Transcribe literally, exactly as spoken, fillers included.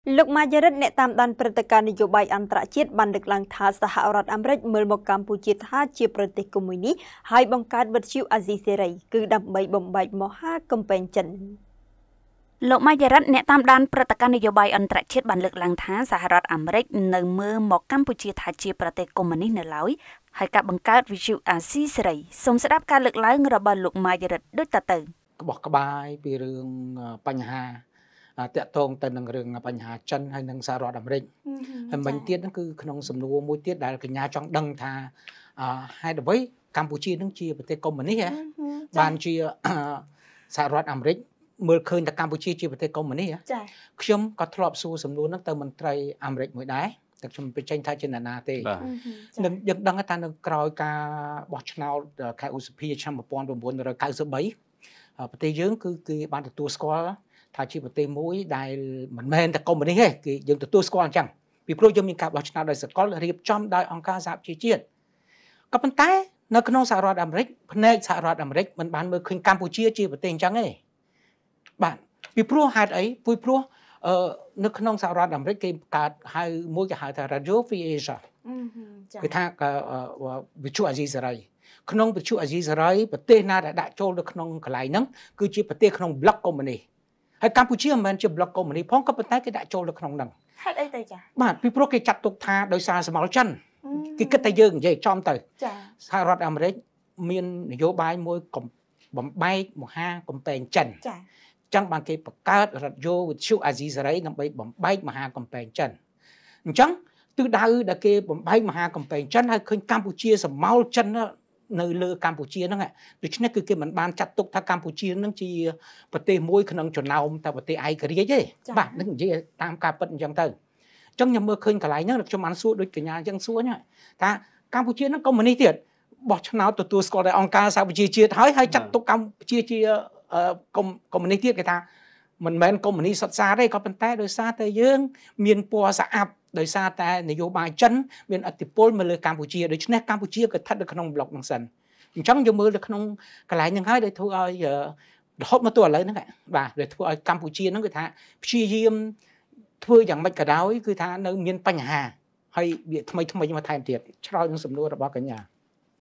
លោកម៉ាយារិតអ្នកតាមដានព្រឹត្តិការណ៍នយោបាយអន្តរជាតិបានលើកឡើងថាសហរដ្ឋអាមេរិកមើលមកកម្ពុជាថាជាប្រទេសកុម្មុយនីសហើយបង្កើតវិទ្យុអាស៊ីសេរីគឺដើម្បីបំបែកមហាកំពែងចិនលោកម៉ាយារិតអ្នកតាមដានព្រឹត្តិការណ៍នយោបាយអន្តរជាតិបានលើកឡើងថាសហរដ្ឋអាមេរិកនៅមើលមកកម្ពុជាថាជាប្រទេសកុម្មុយនីសនៅឡើយហើយការបង្កើតវិទ្យុអាស៊ីសេរីសូមស្ដាប់ការលើកឡើងរបស់លោកម៉ាយារិតដូចតទៅក្បោះក្បាយពីរឿងបញ្ហាតាក់ទងទៅនឹងរឿងបញ្ហាចិនហើយនិងសហរដ្ឋអាមេរិកហើយមិញទៀតហ្នឹងគឺក្នុងសំណួរមួយទៀតដែលកញ្ញាចង់ដឹងថាហេតុអ្វីកម្ពុជានឹងជាប្រទេសកុម្មុយនីសបានជាសហរដ្ឋអាមេរិកមើលឃើញថាកម្ពុជាជាប្រទេសកុម្មុយនីសចា៎ខ្ញុំក៏ធ្លាប់សួរសំណួរហ្នឹងទៅមន្ត្រីអាមេរិកមួយដែរតែខ្ញុំបញ្ចេញថាជាណាទេនឹងយើងដឹងថានៅក្រោយការបោះឆ្នោតខែឧសភាឆ្នាំmột nghìn chín trăm chín mươi baប្រទេសយើងគឺគេបានទទួលស្គាល់ថាជាប្រទេសមួយដែលមិនមែនតែកុម្មុយនីសទេគេយើងទទួលស្គាល់អញ្ចឹងពីព្រោះយើងមានការបោះឆ្នោតដោយសកលរៀបចំដោយអង្គការសហប្រជាជាតិក៏ប៉ុន្តែនៅក្នុងសហរដ្ឋអាមេរិកផ្នែកសហរដ្ឋអាមេរិកមិនបានមើលឃើញកម្ពុជាជាប្រទេសអញ្ចឹងទេបាទពីព្រោះហេតុអីពីព្រោះអឺនៅក្នុងសហរដ្ឋអាមេរិកគេកើតហៅមួយគេហៅថា Radio Free Asia គឺថាវិទ្យុអាស៊ីសេរីក្នុងវិទ្យុអាស៊ីសេរីប្រទេសណាដែលដាក់ចូលនៅក្នុងកន្លែងហ្នឹងគឺជាប្រទេសក្នុងប្លុកកុម្មុយនីសហើយកម្ពុជាមិនមែនជាប្លុកកុម្មុយនីសផងក៏ប៉ុន្តែគេដាក់ចូលនៅក្នុងហ្នឹងហេតុអីទៅចា៎បាទពីព្រោះគេចាត់ទុកថាដោយសារសម័យចិនគេគិតតែយើងនិយាយចំទៅចា៎សហរដ្ឋអាមេរិកមាននយោបាយមួយបំបែកមហាកំពែងចិនចា៎ចឹងបានគេបង្កើតរ៉ាឌីយ៉ូវិទ្យុអាស៊ីសេរីដើម្បីបំបែកមហាកំពែងចិនអញ្ចឹងទិសដៅដែលគេបំបែកមហាកំពែងចិនហើយឃើញកម្ពុជាសម័យចិននៅលើកម្ពុជាហ្នឹងដូច្នេះគឺគេមិនបានចាត់ទុកថាកម្ពុជាហ្នឹងជាប្រទេសមួយក្នុងចំណោមតែប្រទេសឯករាជ្យទេបាទនឹងនិយាយតាមការពិតអញ្ចឹងទៅអញ្ចឹងខ្ញុំមើលឃើញកន្លែងហ្នឹងខ្ញុំបានសួរដូចកញ្ញាអញ្ចឹងសួរថាកម្ពុជាហ្នឹងកុម្មុយនីសទៀតបោះឆ្នោតទទួលស្គាល់ដោយអង្គការសហប្រជាជាតិហើយហើយចាត់ទុកកម្ពុជាជាកុម្មុយនីសទៀតគេថាមិនមែនកុម្មុយនីសសុទ្ធសាធទេក៏ប៉ុន្តែដោយសារតែយើងមានពណ៌ស្អាប់ដោយសារតែនយោបាយចិនមានឥទ្ធិពលមកលើកម្ពុជាដូច្នេះកម្ពុជាក៏ស្ថិតនៅក្នុងប្លុកហ្នឹងសិនអញ្ចឹងយើងមើលទៅក្នុងកន្លែងហ្នឹងហើយដែលធ្វើឲ្យរហូតមកទល់ឥឡូវហ្នឹងបាទដែលធ្វើឲ្យកម្ពុជាហ្នឹងគឺថាព្យាយាមធ្វើយ៉ាងម៉េចក៏ដោយគឺថានៅមានបញ្ហាហើយវាថ្មីថ្មីមកថែមទៀតឆ្លើយនឹងសំណួររបស់កញ្ញា